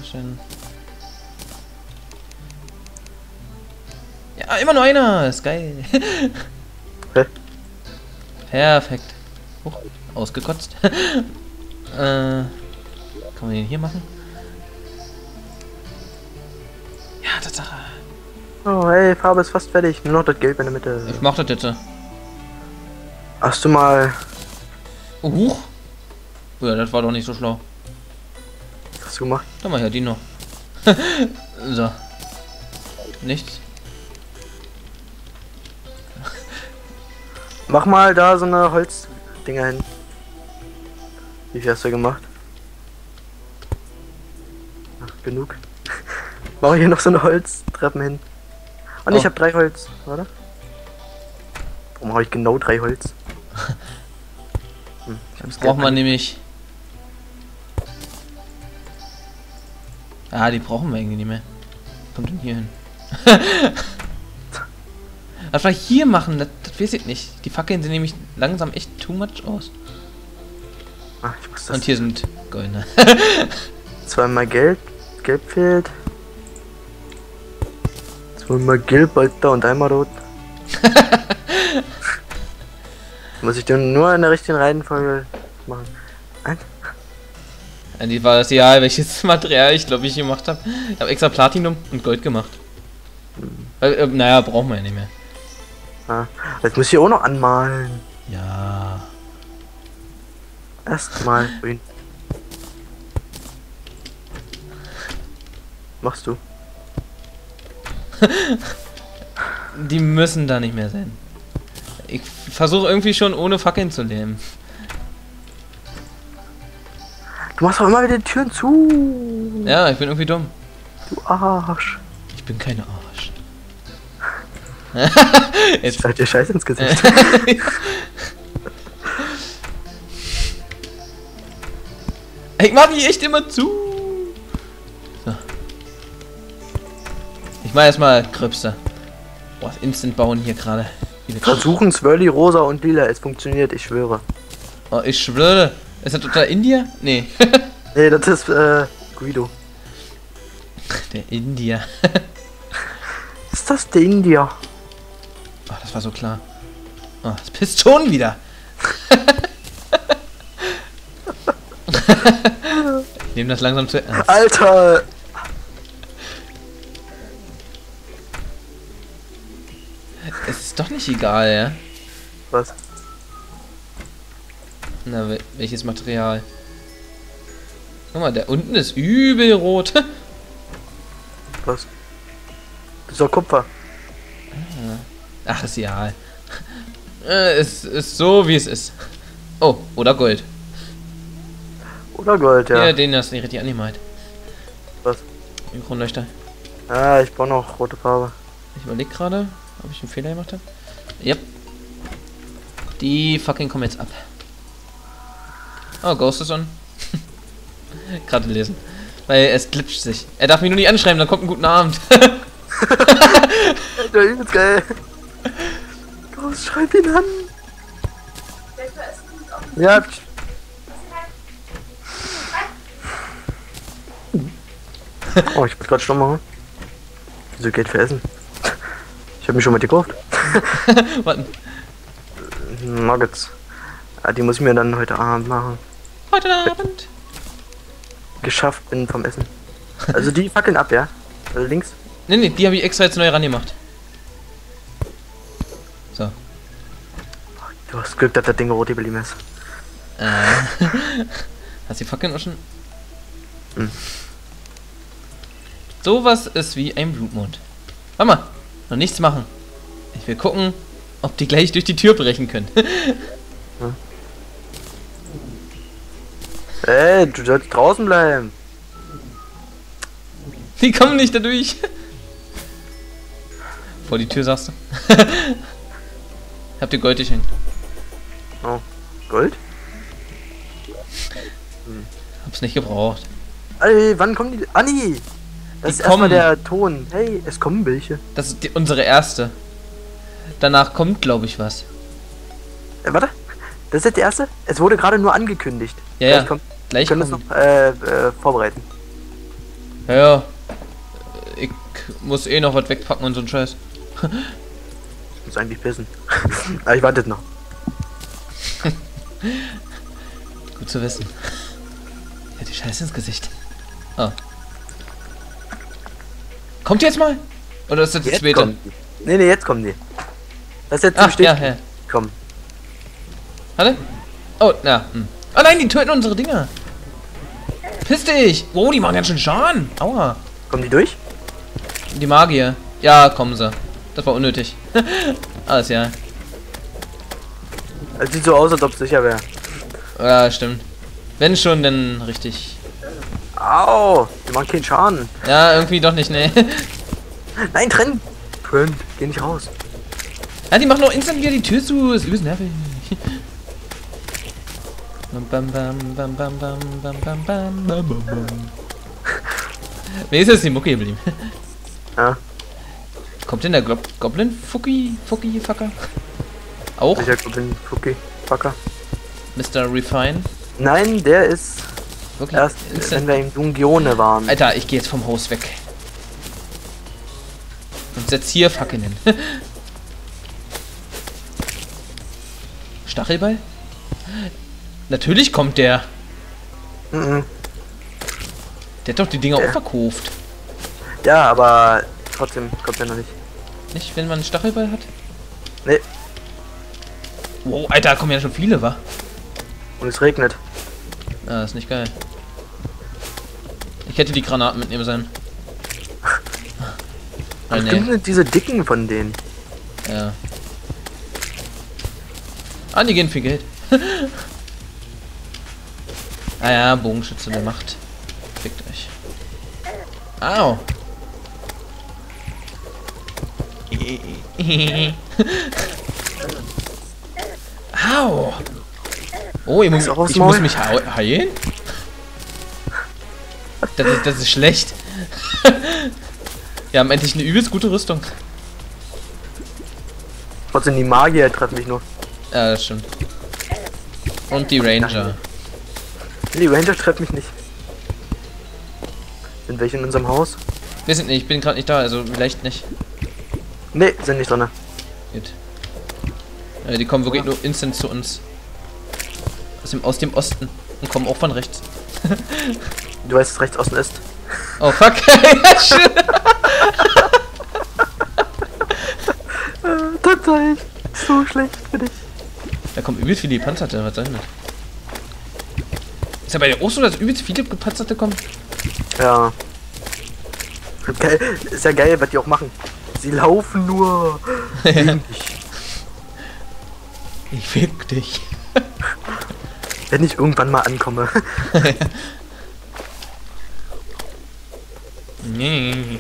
Sehr schön. Ja, immer nur einer. Ist geil. Hä? Perfekt. Huch, ausgekotzt. Kann man den hier machen? Ja, Tatsache. Oh, hey, Farbe ist fast fertig. Nur noch das Gelb in der Mitte. Ich mach das jetzt. Hast du mal... Huch. Oh ja, das war doch nicht so schlau. Was hast du gemacht? Dann mal her, die noch. So. Nichts. Mach mal da so eine Holzdinger hin. Wie viel hast du gemacht? Ach, genug. Mach hier noch so eine Holztreppen hin. Und ich habe 3 Holz, oder? Warum habe ich genau 3 Holz? Das braucht man nämlich. Ah, die brauchen wir irgendwie nicht mehr. Kommt denn hier hin? Was wir hier machen, das weiß ich nicht. Die Fackeln sehen nämlich langsam echt too much aus. Ach, ich muss das. Und hier sind goldene. Zweimal Gelb. Gelb fehlt. Zweimal Gelb, Alter, und einmal Rot. Muss ich dann nur in der richtigen Reihenfolge machen. Die war das ja, welches Material ich glaube ich gemacht habe. Ich habe extra Platinum und Gold gemacht. Naja, brauchen wir ja nicht mehr. Ah, jetzt muss ich auch noch anmalen. Ja. Erstmal grün. Machst du? Die müssen da nicht mehr sein. Ich versuche irgendwie schon ohne Fackeln zu leben. Du machst doch immer wieder die Türen zu. Ja, ich bin irgendwie dumm. Du Arsch. Ich bin kein Arsch. Jetzt steigt dir Scheiß ins Gesicht. Ich mach die echt immer zu. So. Ich mach erstmal Krüpse. Boah, Instant bauen hier gerade. Versuchen Swirly, Rosa und Lila. Es funktioniert, ich schwöre. Oh, ich schwöre. Ist das total India? Nee. Nee, das ist Guido. Der Indier. Ist das der Indier? Oh, das war so klar. Oh, das pisst schon wieder. Ich nehme das langsam zu ernst. Alter! Es ist doch nicht egal, ja? Was? Na, welches Material? Guck mal, der unten ist übel rot. Was? Das ist doch Kupfer. Ach, ist egal. Es ist so, wie es ist. Oh, oder Gold. Oder Gold, ja. Ja, den hast du nicht richtig angemalt. Was? Den Kronleuchter. Ah, ich brauche noch rote Farbe. Ich überlege gerade, ob ich einen Fehler gemacht habe. Yep. Die fucking kommen jetzt ab. Oh, Ghost ist on. Gerade lesen. Weil es glitscht sich. Er darf mich nur nicht anschreiben, dann kommt ein guten Abend. Der übelst geil. Los, schreib ihn an. Ja. Oh, ich muss gerade Sturm machen. Wieso Geld für Essen? Ich habe mich schon mal gekauft. Warten. Nuggets. Ja, die muss ich mir dann heute Abend machen. Heute Abend. Geschafft bin vom Essen. Also die fackeln ab, ja? Also links. Nee, die habe ich extra jetzt neu rangemacht. So. Du hast Glück, dass das Ding rot geblieben ist. Hast du die Fackeln auch schon? Hm. Sowas ist wie ein Blutmond. Warte mal, noch nichts machen. Ich will gucken, ob die gleich durch die Tür brechen können. Hm. Ey, du sollst draußen bleiben. Die kommen nicht da durch. Vor die Tür sagst du. Habt ihr Gold geschenkt? Oh, Gold? Hab's nicht gebraucht. Ey, wann kommen die? Anni! Das ist erstmal der Ton. Hey, es kommen welche. Das ist unsere erste. Danach kommt, glaube ich, was. Warte. Das ist jetzt die erste? Es wurde gerade nur angekündigt. Ja, ja. Kommt, Gleich können kommt. das noch vorbereiten. Ja, ja. Ich muss eh noch was wegpacken und so ein Scheiß. Ich muss eigentlich pissen. Aber ich warte noch. Gut zu wissen. Ja, die Scheiße ins Gesicht. Ah. Kommt jetzt mal? Oder ist das das später? Kommen die. Nee, jetzt kommen die. Das ist jetzt Ach, zum Stich. ja. Komm. Warte. Oh, na. Oh nein, die töten unsere Dinger. Piss dich. Oh, die machen ganz schön Schaden. Aua. Kommen die durch? Die Magier. Ja, kommen sie. Das war unnötig. Alles ja. Es sieht so aus, als ob es sicher wäre. Ja, stimmt. Wenn schon, dann richtig. Au! Die machen keinen Schaden. Ja, irgendwie doch nicht, ne. Nein, trennen! Trent, geh nicht raus. Ja, die machen auch instant wieder die Tür zu. Ist übelst nervig. Bam, bam, bam, bam, bam, bam, bam, bam, bam, bam, bam. Wer ist jetzt die Mucke geblieben? Ja. Kommt denn der Goblin Fucky Fucker? Auch? Sicher, Goblin, Fuki, Fucker. Mr. Refine? Nein, der ist Wirklich? erst, wenn wir im Dungione waren. Alter, ich gehe jetzt vom Haus weg. Und setz hier Fackeln hin. Stachelball? Natürlich kommt der. Mhm. Der hat doch die Dinger Der. auch verkauft. Ja, aber trotzdem kommt er noch nicht. Nicht, wenn man einen Stachelball hat? Nee, Wow, Alter, da kommen ja schon viele, wa? und es regnet. Ah, ist nicht geil. Ich hätte die Granaten mitnehmen sollen. Ah, Bestimmt sind diese Dicken von denen. Ja. Ah, die gehen viel Geld. Ah ja, Bogenschütze der Macht. Fickt euch. Au. Au. Oh, ich muss mich heilen? Das ist schlecht. Wir haben endlich eine übelst gute Rüstung. Trotzdem die Magier treffen mich nur. Ja, das stimmt. Und die Ranger. Die Ranger treffen mich nicht. Sind welche in unserem Haus? Wir sind nicht, ich bin gerade nicht da, also vielleicht nicht. Nee, sind nicht drin. Gut. Die kommen wirklich nur instant zu uns. Aus dem Osten. Und kommen auch von rechts. Du weißt, dass rechts außen ist. Oh fuck. Tatsächlich. So schlecht für dich. Da kommen übelst viele Gepanzerte, was soll denn das? Ist ja bei dir auch so, dass übelst viele Gepanzerte kommen? Ja. Geil. Ist ja geil, was die auch machen. Sie laufen nur. Gegen dich. Ich fick dich. Wenn ich irgendwann mal ankomme. Nee.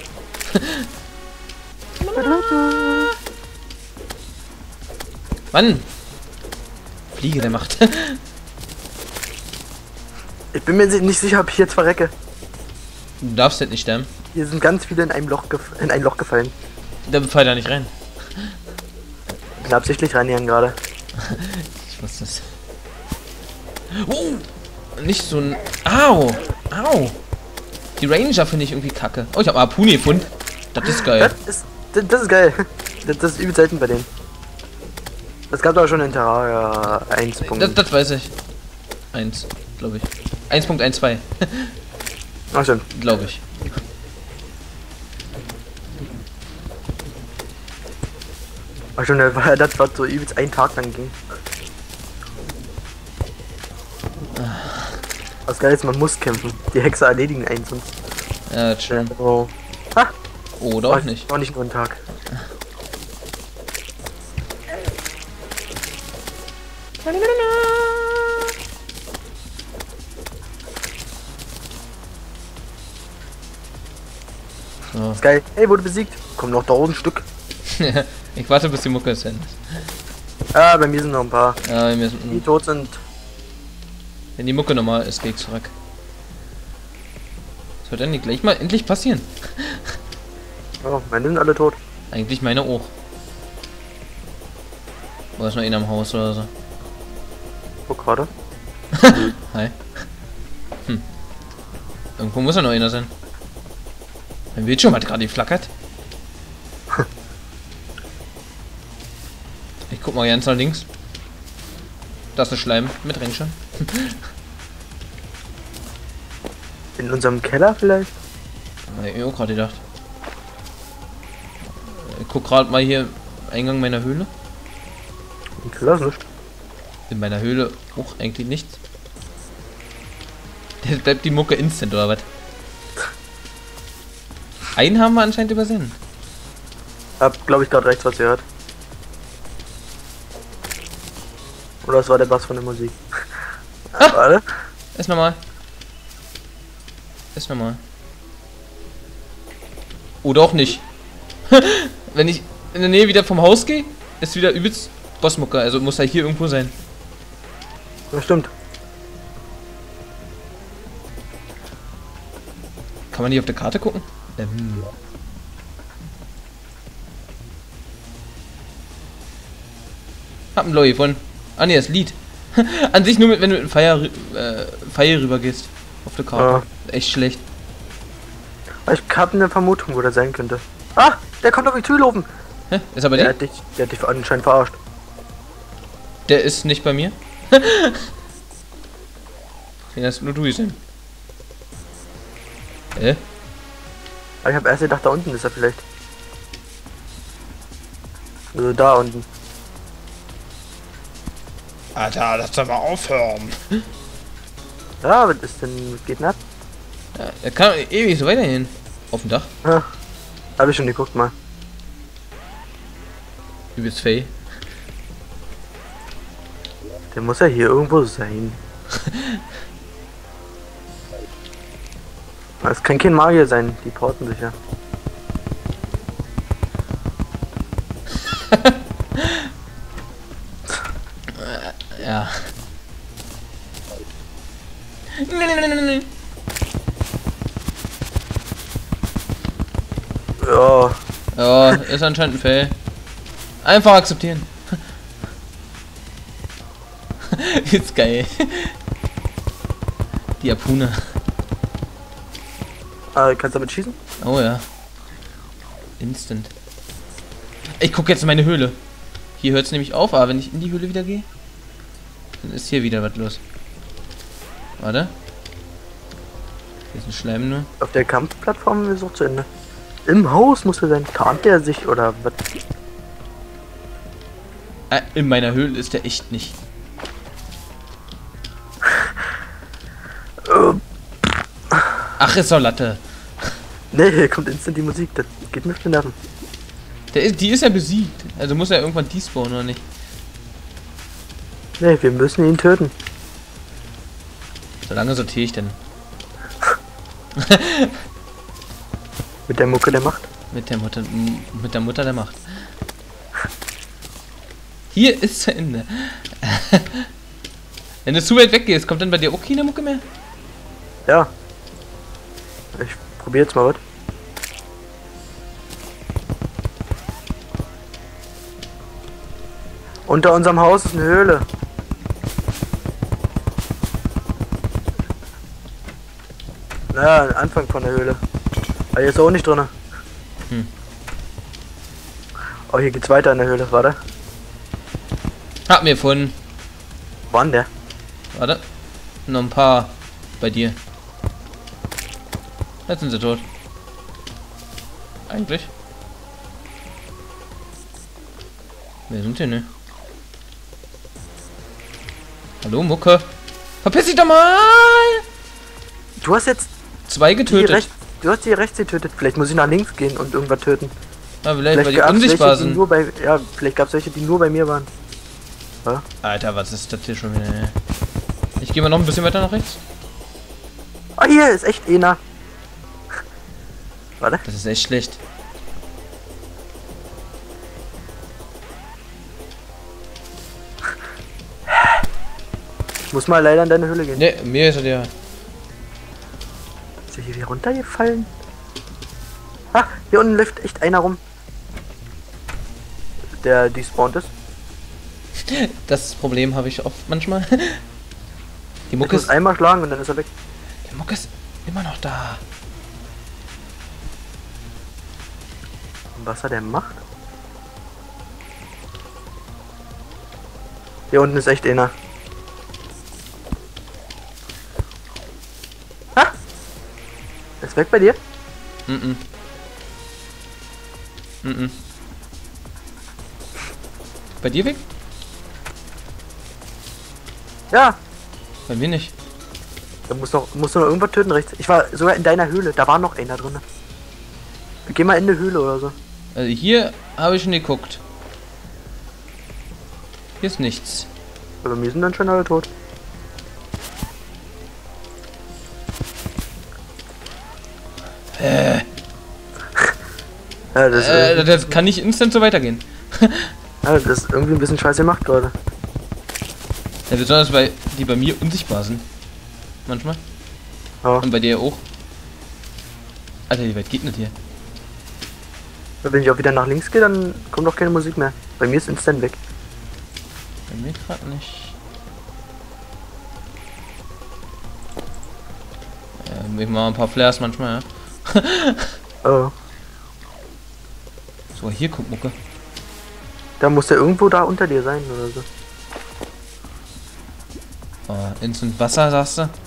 Mann! Fliege der Macht. Ich bin mir nicht sicher, ob ich jetzt verrecke. Du darfst halt nicht sterben. Hier sind ganz viele in ein Loch gefallen. Da fall da nicht rein. Ich bin absichtlich reinigen gerade. Ich wusste es. Nicht so ein... Au! Au! Die Ranger finde ich irgendwie kacke. Oh, ich habe Harpuni gefunden. Das ist geil. Das ist geil. Das ist übel selten bei denen. Das gab doch schon in Terraria 1. Das weiß ich. 1, glaube ich. 1.12. Ach stimmt. Glaube ich. Ach schon, das war so übelst ein Tag lang ging. Was geil ist, man muss kämpfen. Die Hexer erledigen einen sonst. Ja, das stimmt. Oh. Ha! Oder auch nicht. War nicht nur ein Tag. So. Ist geil. Hey, wurde besiegt. Kommen noch 1000 Stück. Ich warte, bis die Mucke ist Ende. Ah, bei mir sind noch ein paar. Ja, wir Die sind, tot sind. wenn die Mucke normal ist, gehe ich zurück. Das wird dann nicht gleich mal endlich passieren. Oh, meine sind alle tot. Eigentlich meine auch. Oder ist noch einer am Haus oder so? Wo gerade? Hi. Irgendwo muss ja noch einer sein. Mein Bildschirm hat gerade geflackert. Ich guck mal ganz nach links. Das ist Schleim mit Ränkchen. In unserem Keller vielleicht? Hab ich auch gerade gedacht. Ich guck gerade mal hier Eingang meiner Höhle. Im Keller ist nichts. In meiner Höhle auch eigentlich nichts. Jetzt bleibt die Mucke instant oder was? Einen haben wir anscheinend übersehen. Hab, glaube ich, gerade rechts was gehört. Oder das war der Bass von der Musik. Warte. Ist normal. Ist normal. Oder auch nicht. Wenn ich in der Nähe wieder vom Haus gehe, ist wieder übelst Bossmucke. Also muss er hier irgendwo sein. Ja, stimmt. Kann man nicht auf der Karte gucken? Hab ein Loi von. Ah ne, das Lied. An sich nur mit, wenn du mit dem Pfeil rüber gehst. Auf der Karte. Ja. Echt schlecht. Ich habe eine Vermutung, wo der sein könnte. Ah, der kommt auf mich zulaufen. Hä? Ist er bei Der dir? hat dich anscheinend verarscht. Der ist nicht bei mir. Den hast nur du gesehen. Hä? Aber ich habe erst gedacht, da unten ist er vielleicht. Also da unten. Alter, lass doch mal aufhören. Ja, was ist denn? Geht nicht? Ja, er kann ewig so weiterhin. Auf dem Dach. Ja, habe ich schon geguckt mal. Übelst fey. Der muss ja hier irgendwo sein. Es kann kein Magier sein, die porten sich ja. Ja. Ja. Ja, ist anscheinend ein Fail. Einfach akzeptieren. Ist geil. Die Apune. Kannst du damit schießen? Oh ja. Instant. Ich gucke jetzt in meine Höhle. Hier hört es nämlich auf, aber wenn ich in die Höhle wieder gehe, dann ist hier wieder was los. Warte. Hier ist ein Schleim nur. Auf der Kampfplattform ist auch zu Ende. Im Haus muss er sein. Tarnt er sich oder was? In meiner Höhle ist der echt nicht. Ach, ist doch Latte. Nee, hier kommt instant die Musik. Das geht mir auf den Nerven. Die ist ja besiegt. Also muss er irgendwann despawnen, oder nicht? Nee, wir müssen ihn töten. So lange sortiere ich denn. Mit der Mucke der Macht. Mit der Mutter der Macht. Hier ist zu Ende. Wenn du zu weit weggehst, kommt dann bei dir auch keine Mucke mehr? Ja. Ich probiere jetzt mal was. Unter unserem Haus ist eine Höhle. Ja, Anfang von der Höhle. Aber hier ist auch nicht drin. Oh, hier geht's weiter in der Höhle, warte. Hab mir gefunden. Wann der? Warte. Noch ein paar bei dir. Jetzt sind sie tot. Eigentlich. Wer sind die, ne? Hallo, Mucke. Verpiss dich doch mal! Du hast jetzt Zwei getötet. Du hast die rechts getötet. Vielleicht muss ich nach links gehen und irgendwas töten. Ja, vielleicht weil die gab's unsichtbar welche, die sind. nur bei, ja, vielleicht gab es welche, die nur bei mir waren. Ja? Alter, was ist das hier schon wieder? Ich gehe mal noch ein bisschen weiter nach rechts. Oh, hier ist echt einer. Warte. Das ist echt schlecht. Ich muss mal leider in deine Höhle gehen. Ne, mir ist er der. Ist er hier wieder runtergefallen? Ah, hier unten läuft echt einer rum. Der despawned ist. Das Problem habe ich oft manchmal. Die Ich Mucke muss ist. einmal schlagen und dann ist er weg. Die Mucke ist immer noch da. Was er denn macht? Hier unten ist echt einer. Ha! Ist weg bei dir? Mhm. Mhm. Bei dir weg? Ja! Bei mir nicht. Da musst du noch irgendwas töten rechts. Ich war sogar in deiner Höhle, da war noch einer drin. Geh mal in eine Höhle oder so. Also hier habe ich schon geguckt. Hier ist nichts. Aber mir sind dann schon alle tot. Ja, Das kann nicht instant so weitergehen. ja, das ist irgendwie ein bisschen scheiße gemacht gerade. Ja, besonders weil die bei mir unsichtbar sind. Manchmal. Ja. Und bei dir auch. Alter, wie weit geht denn das hier? Wenn ich auch wieder nach links gehe, dann kommt auch keine Musik mehr. Bei mir ist instant weg. Bei mir gerade nicht. Ja, ich mache ein paar Flares manchmal, ja. Oh. So, hier guck, Mucke. Da muss der irgendwo da unter dir sein oder so. Instant Wasser, sagst du?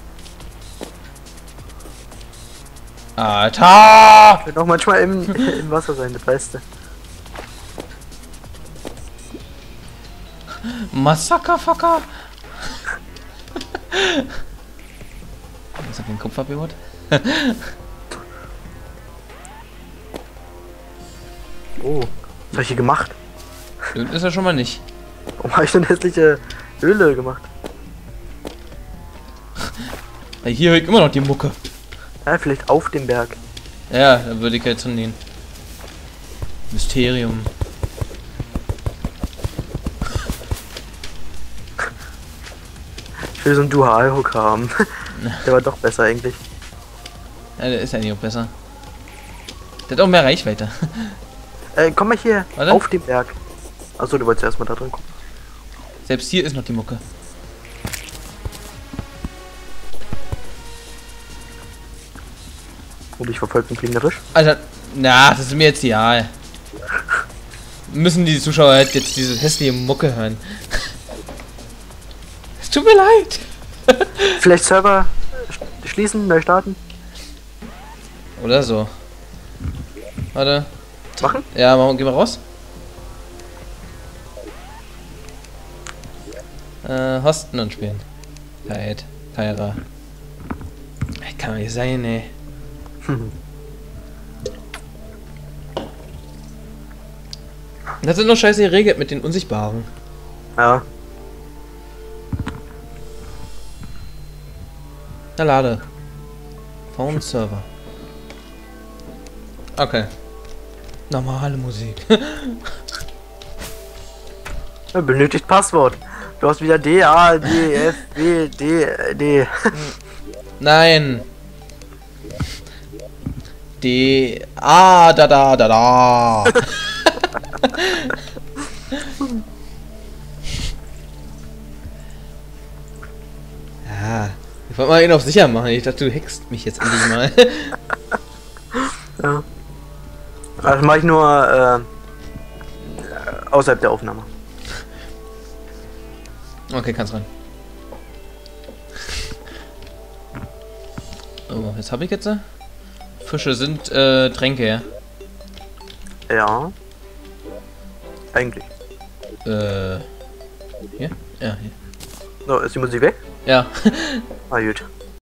Alter! Wird auch manchmal im Wasser sein, das weißt du. Massakerfucker! Ist er den Kopf abgeholt? Oh, was hab ich hier gemacht? Irgend ist er schon mal nicht. Warum habe ich denn hässliche Höhle gemacht? Ja, hier hört immer noch die Mucke. Ja, vielleicht auf dem Berg. Ja, da würde ich jetzt hinnehmen. Mysterium. Ich will so einen Dual-Hook haben. Der war doch besser eigentlich. Ja, der ist ja nicht auch besser. Der hat auch mehr Reichweite. Komm mal hier, Warte. auf dem Berg. Achso, du wolltest erstmal da drin gucken. Selbst hier ist noch die Mucke. Und ich verfolge den Fliegerisch. Alter, na, das ist mir jetzt egal. Müssen die Zuschauer halt jetzt diese hässliche Mucke hören. Es tut mir leid. Vielleicht Server schließen, neu starten. Oder so. Warte. Machen? Ja, gehen wir raus. Hosten und spielen. Tyra. Kann doch nicht sein, ey. Das sind noch scheiße geregelt mit den Unsichtbaren. Ja. Na, lade. Phone Server. Okay. Normale Musik. Benötigt Passwort. Du hast wieder D, A, D, F, B, D, D. Nein. D. A, da. Ja. Ich wollte mal ihn auf sicher machen. Ich dachte, du hackst mich jetzt endlich mal. Ja. Das mache ich nur außerhalb der Aufnahme. Okay, kannst rein. Oh, jetzt habe ich jetzt. Fische sind Tränke, ja? Ja. Eigentlich. Hier? Ja, hier. So, ist die Musik weg? Ja. Ah, gut.